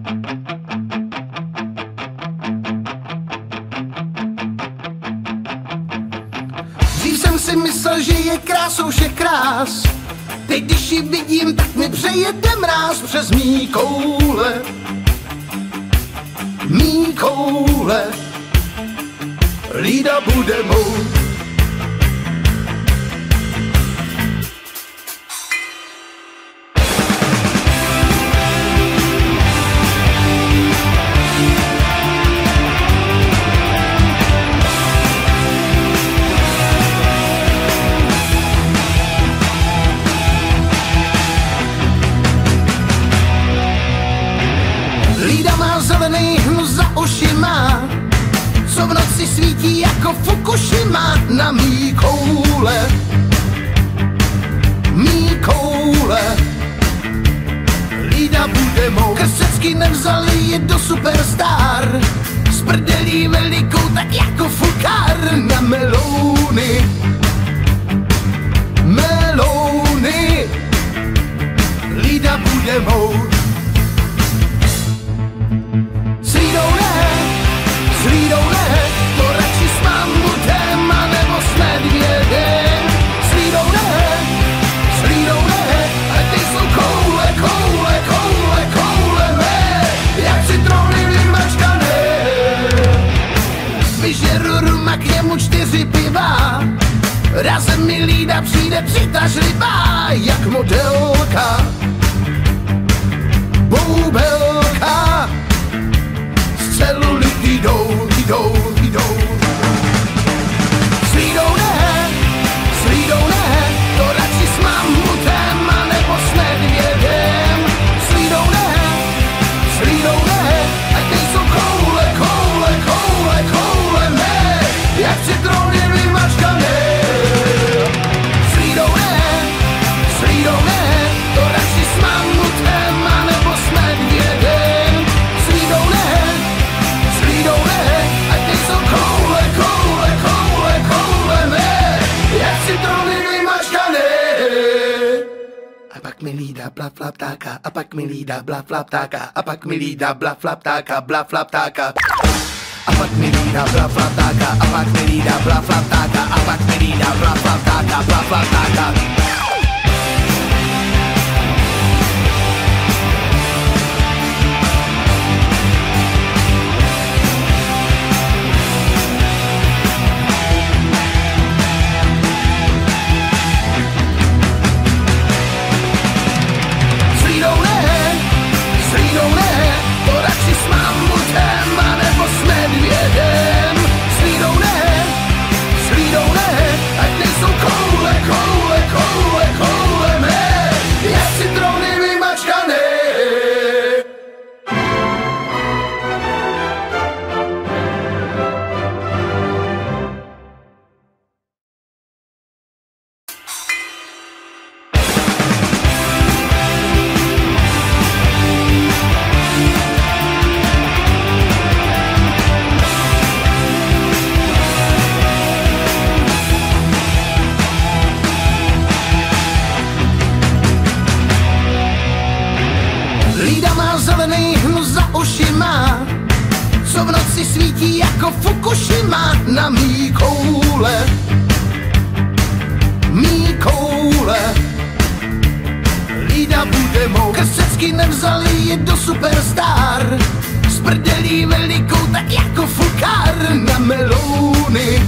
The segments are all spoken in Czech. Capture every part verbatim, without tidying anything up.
Dřív jsem si myslel, že je krásou všech krás. Teď když ji vidím, tak mi přejede mráz přes mý koule. Mý koule. Lída bude mou. Lída má zelený hnus za ošima, co v noci svítí jako Fukushima na mý koule. Mý koule. Lída bude mou. Krsecky nevzali je do superstar, s prdelí velikou tak jako fukár na melouny. Melouny. Lída bude mou. S Lídou ne, s Lídou ne, to radši s mamutem a nebo s medvědem. S Lídou ne, s Lídou ne, ale ty jsou koule, koule, koule, koule mé, jak citrony vymačkané. Vyžeru rum a k němu čtyři piva, razem mi Lída přijde přitažlivá, jak modelka, boubelka. Celulitidou, lidou, lidou. S Lídou ne, s Lídou ne, to radši s mamutem a nebo s medvědem. S Lídou ne, s Lídou ne, ať nejsou koule, koule, koule, koule mé, jak citrony vymačkané. S Lídou ne, s Lídou ne, to radši s mamutem a nebo s medvědem. S Lídou ne, s Lídou ne, ať nejsou koule, koule, koule, koule mé, jak citrony vymačkané. A pak mi Lída blafla ptáka, a pak mi Lída blafla ptáka, a pak mi Lída blafla ptáka, blafla ptáka. A pak mi Lída blafla ptáka, a pak mi Lída blafla ptáka, a pak mi Lída blafla ptáka, blafla ptáka. S Lídou ne, s Lídou ne, to radši s mamutem a nebo s medvědem. S Lídou ne, s Lídou ne, ať nejsou koule, koule, koule, koule mé, jak citrony vymačkané. Lída má zelený hnus za ošima, co v noci svítí jako Fukushima na mý koule. Mý koule. Lída bude mou. Krsecky nevzali je do superstar, s prdelí velikou tak jako fukár na melouny.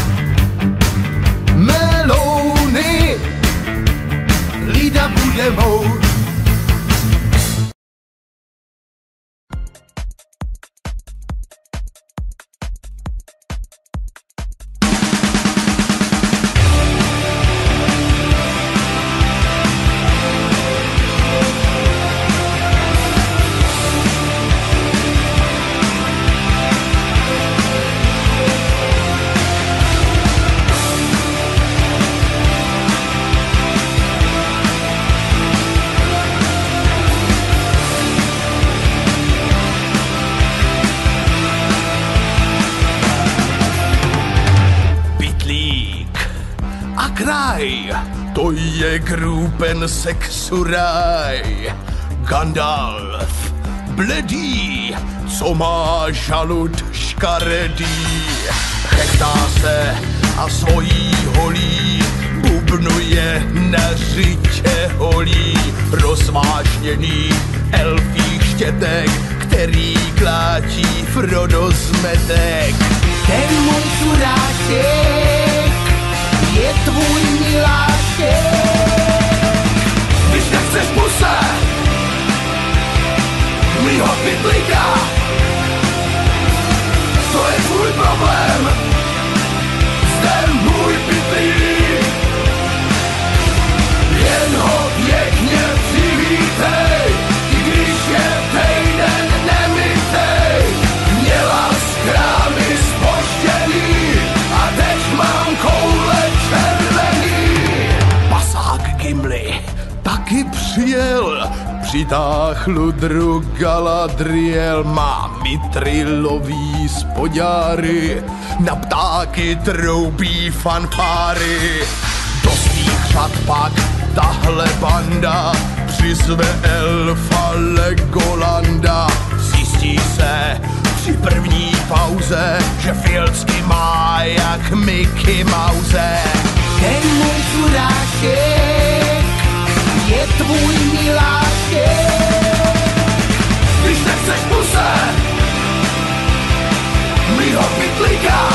Melouny. Lída bude mou. Kraj, to je Gruppen sexuraj. Gandalf, bledý, co má žalud škaredý. Chechtá se a svojí holí bubnuje na řitě holí. Rozvážněný elfí štětek, který kláčí Frodo zmetek. Ten můj čuráček je tvůj miláček. Když nechceš puse mýho pytlíka, to je tvůj problém, zde můj pytlík. Jen ho pěkně přivítej, i když je týden nemytej. Měla z krámy zpožděný a teď mám koule červený. Pasák Gimli taky přijel, přitáh Ludru Galadriel. Má mitrilový spodňáry, na ptáky troubí fanfáry. Do svých řad pak tahle banda přizve elfa Legolanda. Zjistí se při první pauze, že filcky má jak Mickey Mouse. Ten můj čuráček je tvůj miláček. Když nechceš puse mýho pytlíka,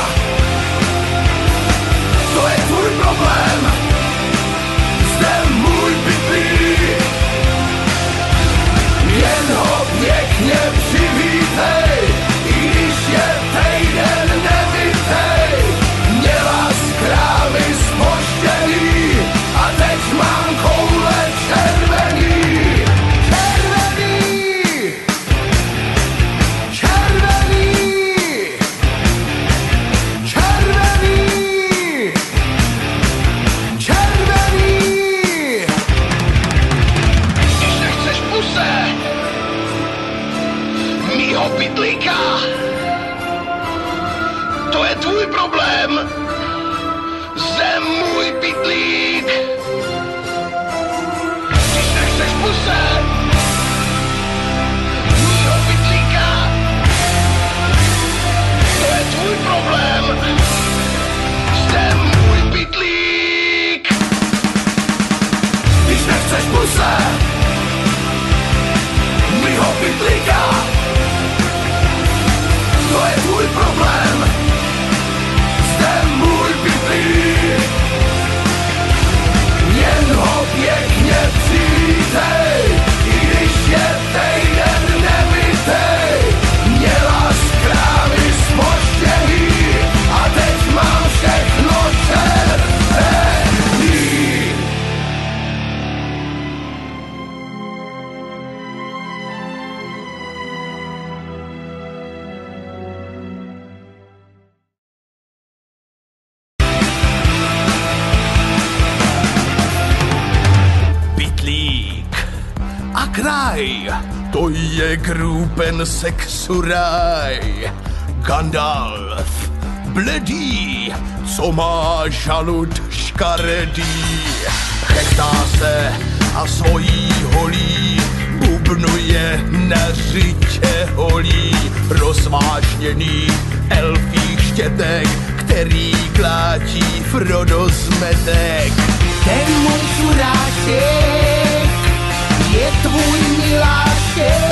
to je tvůj problém, zde můj pytlík. Jen ho pěkně přivítej, i když je týden nemytej. Měla z krávy zpožděný a teď mám koule červený. Červený! Červený! Červený! Červený! Když nechceš puse mýho pytlíka, to je tvůj problém, zde můj pytlík. Když nechceš puse mýho pytlíka, to je tvůj problém, zde můj pytlík. Když nechceš puse mýho pytlíka, to je tvůj problém, zde můj pytlík. Jen ho pěkně přivítej, i když je týden nemytej. Měla z krávy zpožděný a teď mám všechno červený. Pytlík a kraj, to je Gruben Sexuraj. Gandalf, bledý, co má žalud škaredý. Chechtá se a svojí holí bubnuje na řitě holí. Rozvážněný elfí štětek, který kláčí Frodo zmetek. Ten můj čuráček je tvůj miláček.